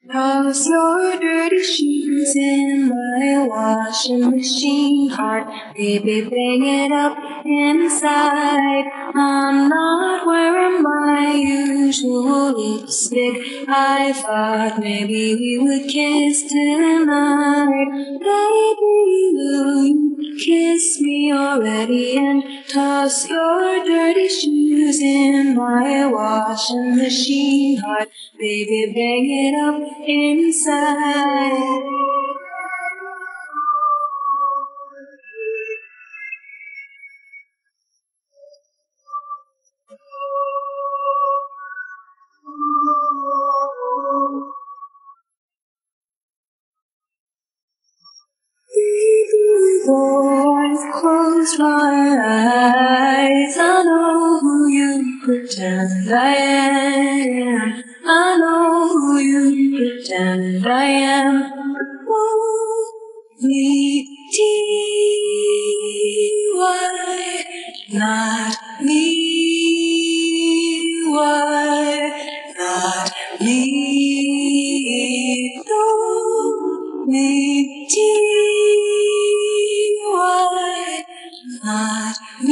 Toss your dirty shoes in my washing machine. Heart, baby, bang it up inside. I'm not wearing my usual lipstick. I thought maybe we would kiss tonight. Baby, will you kiss me already and toss your dirty shoes in my washing machine? Heart, baby, bang it up inside. Though I've closed my eyes, I know who you pretend I am. I know who you pretend I am. Only T-Y, not me. Why not me? Don't me T-Y, not me.